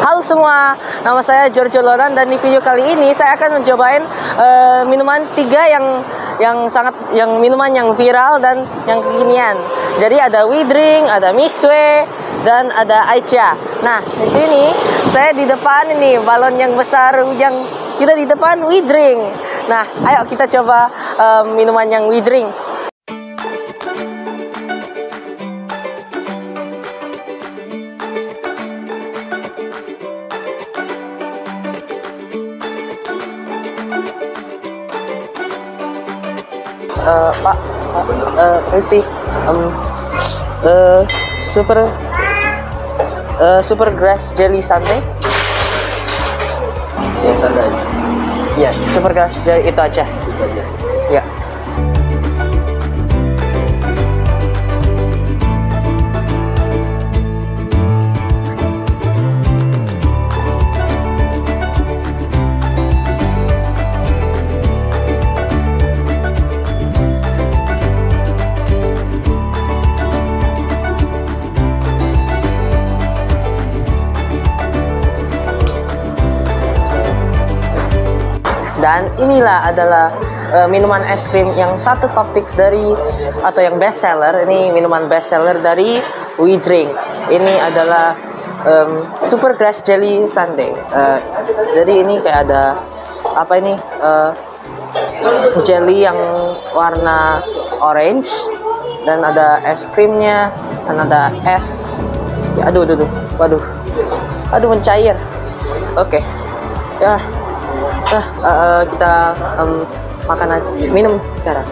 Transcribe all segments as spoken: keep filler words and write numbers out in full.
Halo semua, nama saya Giorgio Lonan dan di video kali ini saya akan mencobain uh, minuman tiga yang yang sangat yang minuman yang viral dan yang kekinian. Jadi ada WeDrink, ada Mishwe, dan ada Aicha. Nah, di sini saya di depan ini balon yang besar yang kita di depan WeDrink. Nah, ayo kita coba uh, minuman yang WeDrink. Uh, Pak, uh, permisi, um, uh, super, uh, super grass jelly sundae. Ya, sundae. Ya, super grass jelly itu aja. Itu aja. Ya. Dan inilah adalah uh, minuman es krim yang satu topik dari atau yang best seller. Ini minuman best seller dari WeDrink. Ini adalah um, super grass jelly sundae. Uh, jadi ini kayak ada apa ini uh, jelly yang warna orange dan ada es krimnya dan ada es. Ya, aduh, aduh, aduh, waduh, aduh mencair. Oke, okay. Ya. Nah, uh, uh, kita um, makan aja, minum sekarang.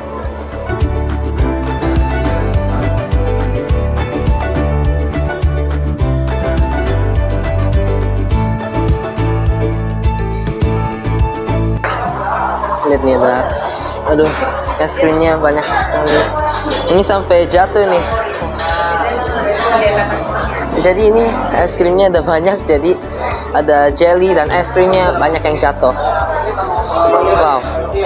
Lihat nih ada, aduh, es krimnya banyak sekali. Ini sampai jatuh nih. Jadi ini es krimnya ada banyak, jadi ada jelly dan es krimnya banyak yang jatuh. Wow.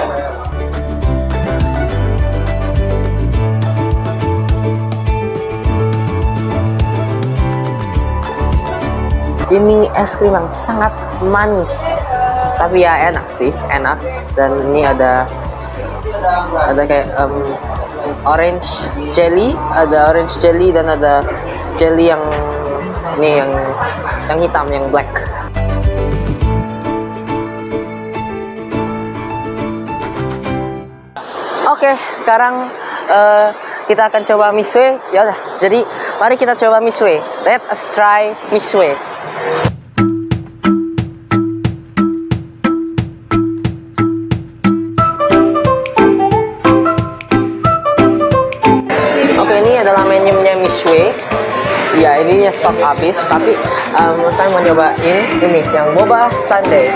Ini es krim yang sangat manis, tapi ya enak sih, enak. Dan ini ada ada kayak um, orange jelly, ada orange jelly dan ada jelly yang ini yang yang hitam, yang black. Oke, sekarang uh, kita akan coba Mishwe. Ya udah, jadi mari kita coba Mishwe. Let us try Mishwe. Oke, ini adalah menunya Mishwe. Ya, ininya stok habis, tapi um, saya mau nyobain ini yang boba sundae.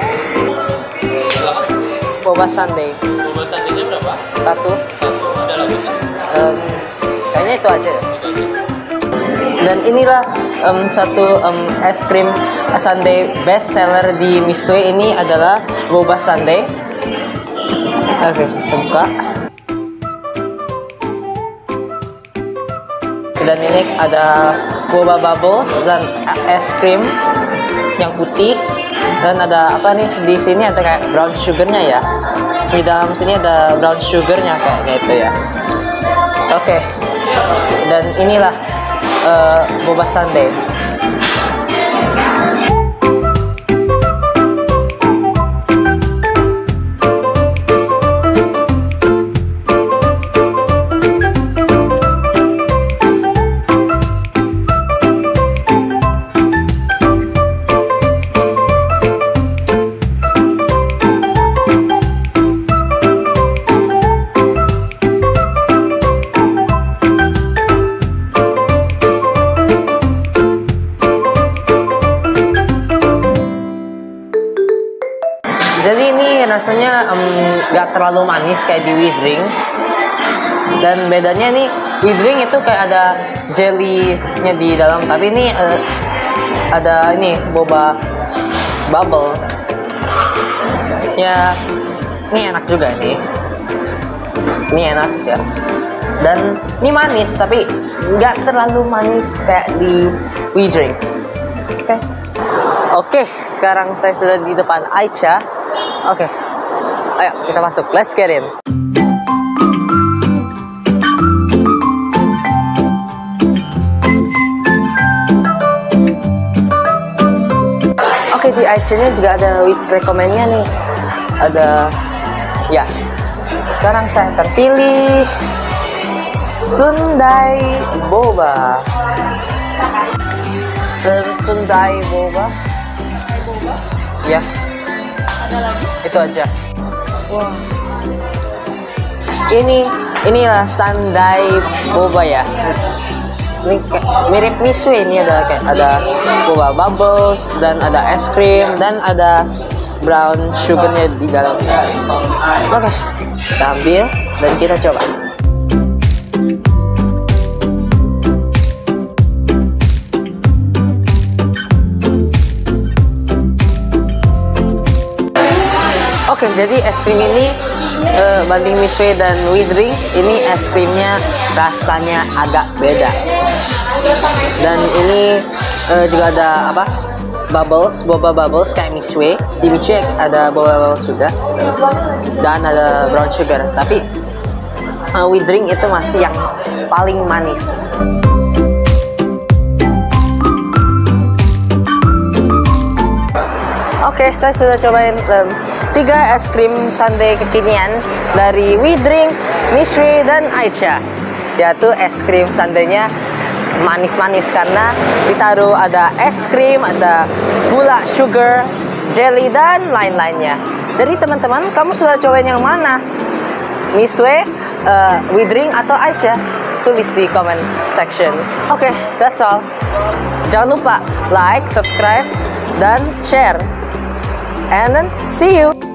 Boba sundae. Boba sundae-nya berapa? Satu. Satu. Ada lagi? Um, kayaknya itu aja. Dan inilah um, satu um, es krim sundae best seller di Mishwe. Ini adalah boba sundae. Oke, kita buka. Dan ini ada boba bubbles dan es krim yang putih, dan ada apa nih di sini ada kayak brown sugarnya ya. Di dalam sini ada brown sugarnya kayak gitu ya. Oke, dan inilah uh, boba sundae. Jadi ini rasanya nggak um, terlalu manis kayak di WeDrink. Dan bedanya nih, WeDrink itu kayak ada jelly-nya di dalam, tapi ini uh, ada ini boba bubble. Ya, ini enak juga nih. Ini enak ya. Dan ini manis, tapi nggak terlalu manis kayak di WeDrink. Oke. Okay. Oke, sekarang saya sudah di depan Aicha. Oke, ayo kita masuk. Let's get in. Oke, di Aicha-nya juga ada week recommend-nya nih. Ada, ya. Sekarang saya akan pilih Sundai Boba. Sundai Boba. Ya. Ada lagi? Itu aja. Wah. Ini inilah Sundai Boba ya. Ini kayak mirip Misue, ini ada kayak ada boba bubbles dan ada es krim dan ada brown sugarnya di dalamnya. Oke, kita ambil dan kita coba. Oke, jadi es krim ini uh, banding Misue dan We Drink, ini es krimnya rasanya agak beda. Dan ini uh, juga ada apa? Bubbles, boba bubbles kayak Misue. Di Misue ada boba bubbles juga. Dan ada brown sugar. Tapi uh, We Drink itu masih yang paling manis. Oke, saya sudah cobain um, tiga es krim sundae kekinian dari We Drink, Misue, dan Aicha. Yaitu es krim sundae-nya manis-manis karena ditaruh ada es krim, ada gula, sugar, jelly, dan lain-lainnya. Jadi teman-teman, kamu sudah cobain yang mana? Misue, uh, We Drink, atau Aicha? Tulis di comment section. Oke, that's all. Jangan lupa like, subscribe, dan share. And then see you.